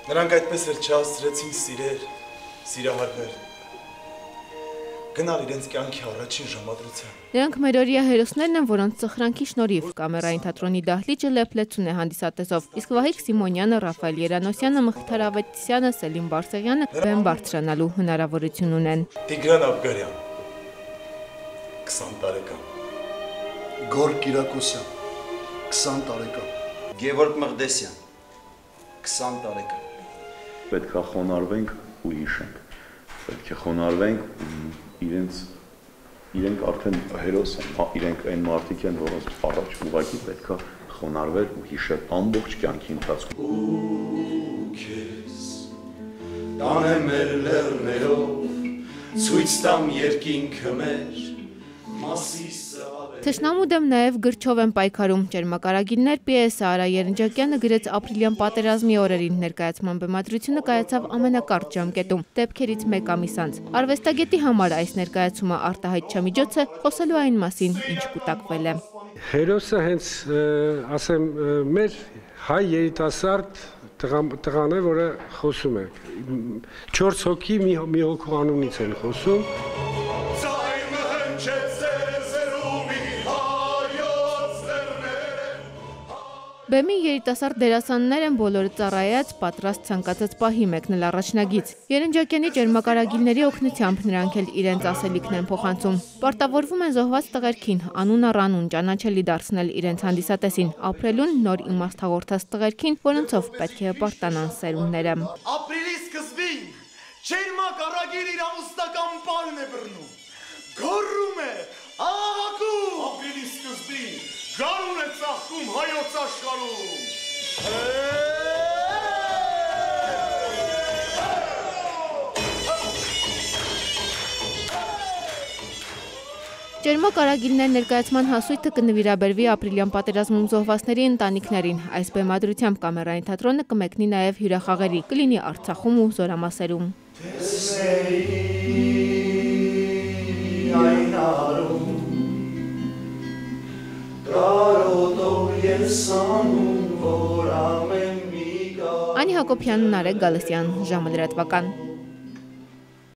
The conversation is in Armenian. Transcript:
Նրանք այդպես էլ չհասցրեցին սիրահարվել, գնալ իրենց կյանքի առաջին ժամադրության։ Նրանք մերօրյա հերոսներն են, որոնց ծխրանքի շնորհիվ Կամերային թատրոնի դահլիճը լեփլեցուն է հանդիսատեսով, իսկ Վահիկ Սիմոնյանը, Ռաֆայել Երանոսյանը, Մխիթար Ավետիսյանը, Սելիմ Բարսեղյանը բեմ բարձրանալու հնարավորություն ունեն։ Տիգրան Աբգարյան, 20 տարեկան։ Գորգ Կիրակոսյան, 20 տարեկան։ Գևորգ Մղդեսյան, 20 տարեկան։ Պետք է խոնարհվենք ու հիշենք։ Պետք է խոնարհվենք իրենք արդեն հերոս են, իրենք այն մարդիկ են, որոնց առաջ ուղղակի պետք է խոնարհվել ու հիշել ամբողջ կյանքի ընթացքում։ Ու քեզ տանեմ մեր լեռներով, ցույց տամ երկինքը մեր, մասիս Թշնամու դեմ նաև գրչով են պայքարում։ Ճերմակարագիրներ պիեսը Արա Երնջակյանը գրեց ապրիլյան պատերազմի օրերին, ներկայացման բեմադրությունը կայացավ ամենակարճ ժամկետում, դեպքերից մեկ ամիս անց։ Արվեստագետի համար այս ներկայացումը արտահայտ չմիջոց է խոսելու այն մասին, ինչ կուտակվել է։ Հերոսը հենց ասեմ մեր հայ երիտասարդ տղան է, որը խոսում է։ 4 հոգի մի հոգու անունից են խոսում։ Բեմի երիտասարդ դերասաններ են բոլորը ծառայած, պատրաստ ցանկացած պահի մեկնել առաջնագից։ Երնջակյանի ճերմակարագիրների օգնությամբ նրանք էլ իրենց ասելիքն են փոխանցում։ Պարտավորվում են զոհված տղերքին անուն առ անուն ճանաչելի դարձնել իրենց հանդիսատեսին, ապրելուն նոր իմաստ հաղորդած տղերքին, որոնցով պետք է հպարտանան սերունդները։ Ապրիլի սկզբին ճերմակարագիր իր ամուսնական պարն է բռնում, գոռում է, աղաղակում։ Ապրիլի սկզբին գարուն է ծաղկում հայոց աշխարհում։ Ճերմակարագիրներ ներկայացման հասույթը կնվիրաբերվի ապրիլյան պատերազմում զոհվածների ընտանիքներին։ Այս բեմադրությամբ Կամերային թատրոնը կմեկնի նաև հյուրախաղերի, կլինի Արցախում ու Զորամասերում։ Անի Հակոբյան, Նարեկ Գալստյան, ժամը լրատվական։